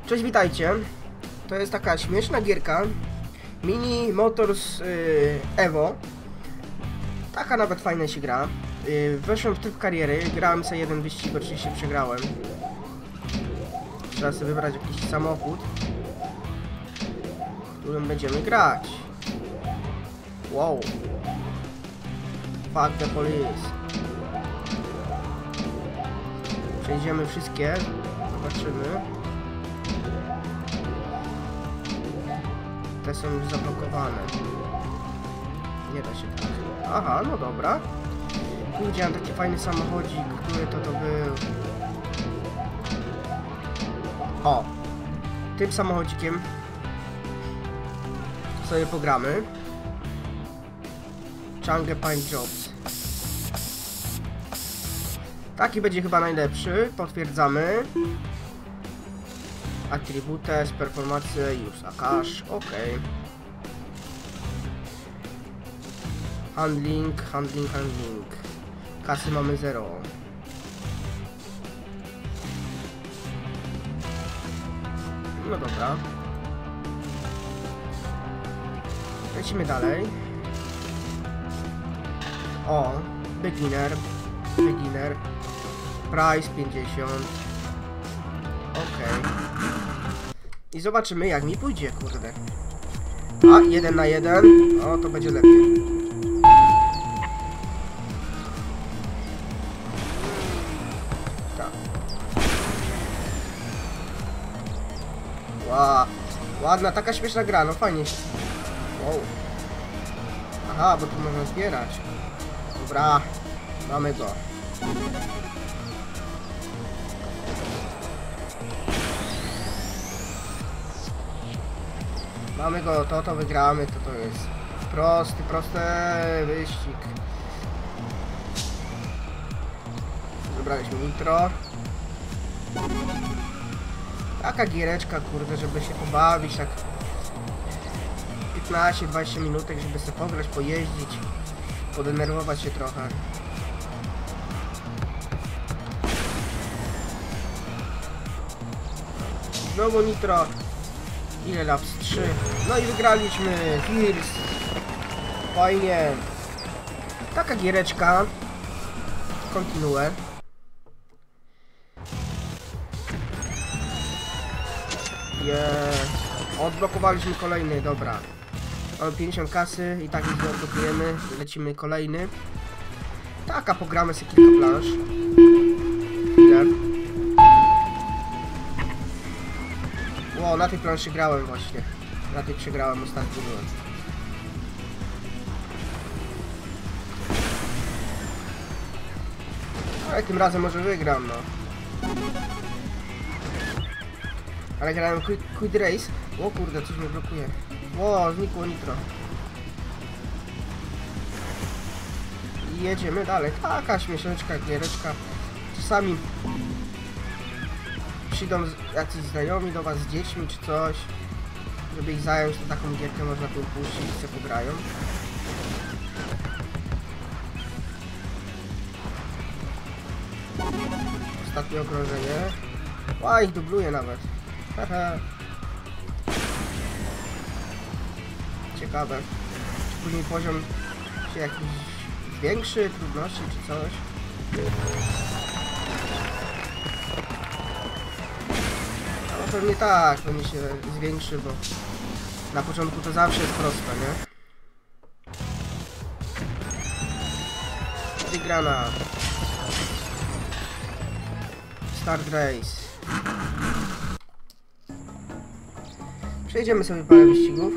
Cześć, witajcie. To jest taka śmieszna gierka Mini Motors Evo. Taka nawet fajna się gra. Weszłem w tryb kariery, grałem sobie jeden wyścig, oczywiście przegrałem. Trzeba sobie wybrać jakiś samochód, którym będziemy grać. Wow. Fuck the police. Przejdziemy wszystkie, zobaczymy. Te są już zablokowane. Nie da się tak. Aha, no dobra. Tu widziałem taki fajny samochodzik, który to był. O! Tym samochodzikiem sobie pogramy. Chang'e Paint Jobs. Taki będzie chyba najlepszy. Potwierdzamy. Attributes, performance, use a cash, ok. Handling. Kasy mamy 0. No dobra. Lecimy dalej. O, beginner. Price 50. Ok. I zobaczymy, jak mi pójdzie, kurde. A, 1 na 1. O, to będzie lepiej. Tak. Wow. Ładna, taka śmieszna gra, no fajnie. Wow. Aha, bo tu można zbierać. Dobra, mamy go. Mamy go, to wygramy, to jest prosty wyścig. Zebraliśmy nitro. Taka giereczka, kurde, żeby się pobawić, tak 15-20 minutek, żeby sobie pograć, pojeździć, podenerwować się trochę. Znowu nitro. Ile laps? 3. No i wygraliśmy. First. Fajnie. Taka giereczka. Kontynuuję. Odblokowaliśmy kolejny, dobra. Mamy 50 kasy i tak już odblokujemy. Lecimy kolejny. Taka, pogramy sobie kilka planż. Ile? O, na tej planszy grałem właśnie. Na tej przegrałem ostatnio byłem. Ale tym razem może wygram, no. Ale grałem Quick Race. O kurde, coś mnie blokuje. O, znikło nitro. I jedziemy dalej. Taka śmieszeczka, giereczka. Czasami przyjdą jacyś znajomi do was z dziećmi czy coś, żeby ich zająć, to taką gierkę można tu puścić i sobie pograją. Ostatnie okrążenie. Ła, ich dubluje nawet. Haha. Ciekawe. Czy później poziom się jakiś zwiększy, trudności czy coś. Pewnie tak, pewnie się zwiększy, bo na początku to zawsze jest proste, nie? Wygrana. Start race. Przejdziemy sobie parę wyścigów.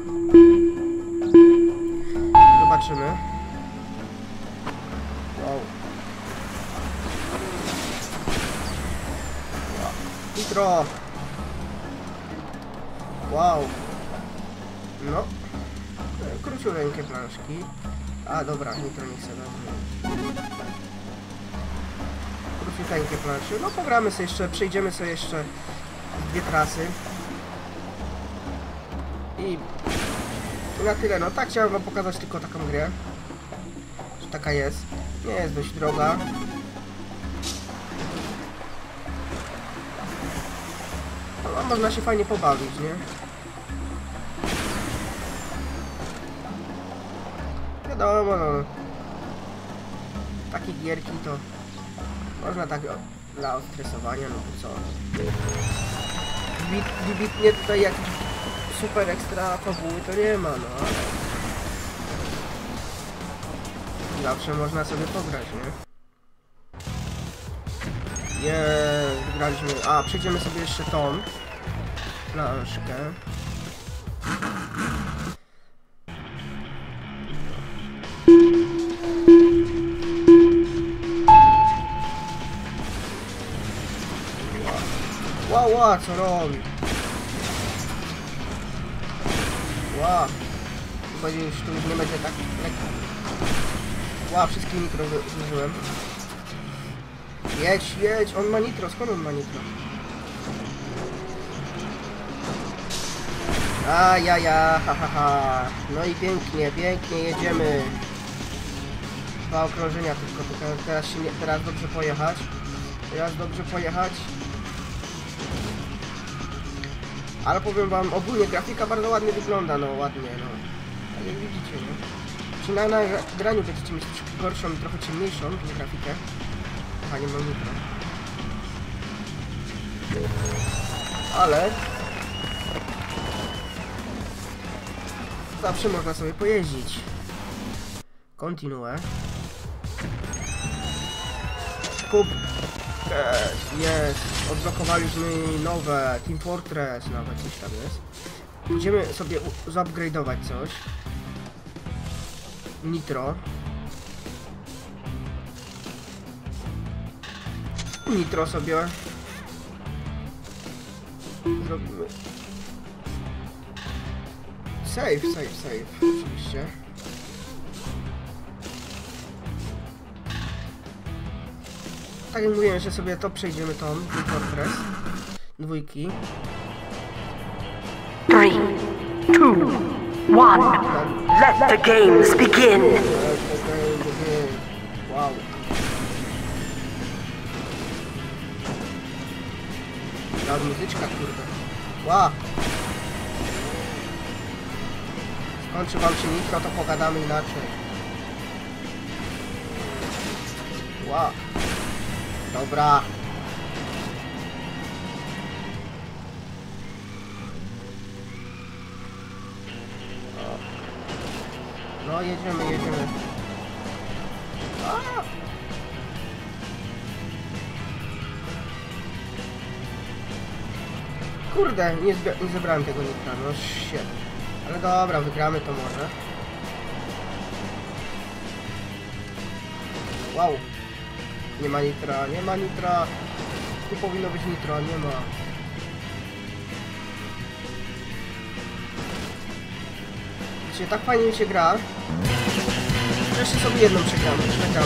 Zobaczymy. Wow. Nitro. Wow. No. Króciuteńkie planszki. A dobra, nitro nie chcę dobrze. Króciuteńkie plansze. No pogramy sobie jeszcze, przejdziemy sobie jeszcze 2 trasy. I na tyle. No tak, chciałem wam pokazać tylko taką grę. Że taka jest. Nie jest dość droga. No, można się fajnie pobawić, nie? Wiadomo, no. Takie gierki to można tak dla odstresowania, no to co? Wybitnie tutaj jakiś super ekstra fabuły to nie ma, no ale zawsze można sobie pograć, nie? Wygraliśmy. A, przejdziemy sobie jeszcze tą planszkę. Wow, co robi? Wow. Chyba już tu nie będzie tak lekko. Wow, wszystkie nitro zużyłem. Jedź, on ma nitro, skąd on ma nitro? Ha. No i pięknie, jedziemy. 2 okrążenia tylko, teraz dobrze pojechać. Ale powiem wam, ogólnie grafika bardzo ładnie wygląda, no ładnie, no. Tak jak widzicie, nie? Czy na graniu będziecie mieć gorszą i trochę ciemniejszą tą grafikę. Aha, nie mam nitro. Ale zawsze można sobie pojeździć. Kontynuuję. Kup. Jest. Odblokowaliśmy nowe. Team Fortress nawet coś tam jest. Idziemy sobie zupgrade'ować coś. Nitro. Nitro sobie zrobimy. Save, oczywiście. Tak jak mówiłem, że sobie to przejdziemy tą Team Fortress 2. 3, 2, 1. Let the games begin. Wow. Ta muzyczka, kurde. Wow. Skończy wam się nitro, to pogadamy inaczej. Wow. Dobra. No jedziemy. A! Kurde, nie zebrałem tego nitra, no shit. Ale dobra, wygramy to może. Wow. Nie ma nitra. Tu powinno być nitro, nie ma. Wiecie, tak fajnie mi się gra. Jeszcze sobie jedną zagramy.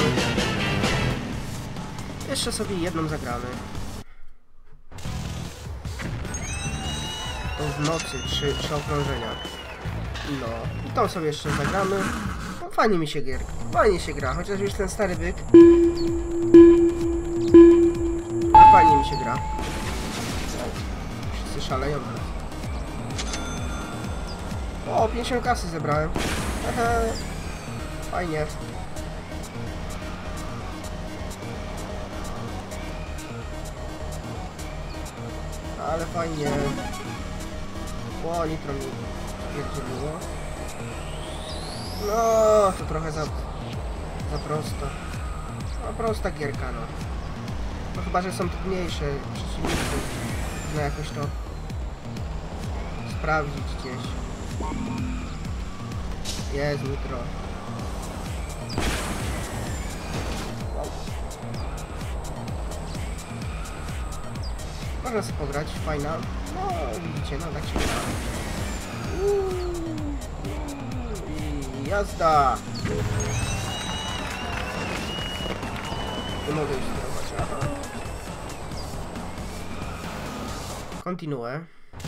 Jeszcze sobie jedną zagramy. To w nocy, 3 okrążenia. No, i tą sobie jeszcze zagramy. No, fajnie mi się gra, chociaż już ten stary byk. No, fajnie mi się gra. Wszyscy szaleją. O, 50 kasy zebrałem. Fajnie. Ale fajnie. O, nitro mi pierdzieliło. No, to trochę za prosto. No, prosta gierka, no. No chyba, że są trudniejsze przeciwnicy. Można jakoś to sprawdzić gdzieś. Jest nitro. Wow. Można sobie pograć, fajna. No, widzicie, no tak się gra. I jazda! Nie mogę już sterować, aha. Kontynuuję.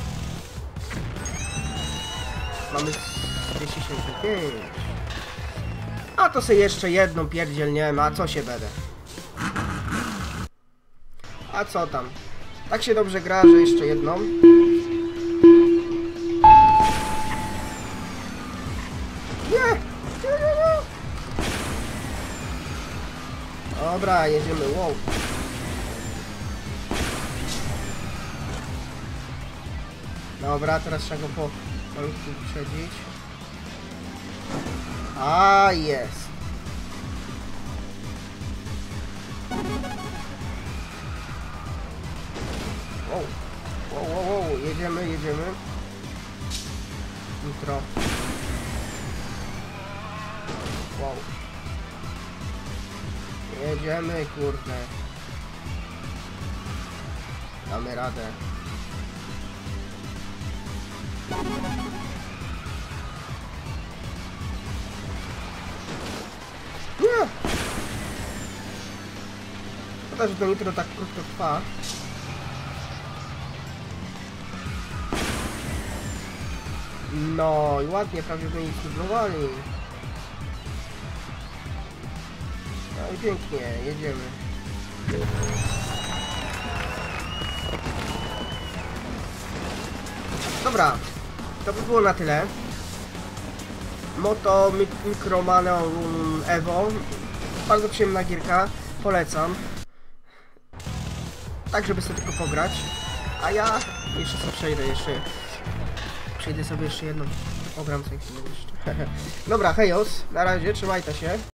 Mamy 275. A to sobie jeszcze jedną pierdzielniemy, a co się będę? A co tam? Tak się dobrze gra, że jeszcze jedną. Nie! Dobra, jedziemy, wow. Dobra, teraz trzeba go po malutku wyprzedzić. A, jest. Wow, wow, wow, wow. Jedziemy, jedziemy. Nitro. Wow. Jedziemy, kurde. Damy radę. Nie! Szkoda, że to nitro tak krótko trwa. No i ładnie, prawie by ich zdublowali. No i pięknie, jedziemy. Dobra, to by było na tyle. Moto Micromano Evo. Bardzo przyjemna gierka, polecam. Tak, żeby sobie tylko pograć. A ja jeszcze sobie przejdę sobie jeszcze jedną. Pogram sobie chwilę jeszcze. Dobra, hejos, na razie, trzymajcie się.